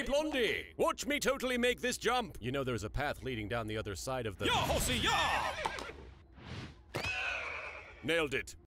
Blondie! Watch me totally make this jump! You know there's a path leading down the other side of the— Yeah, horsey, yeah! Nailed it.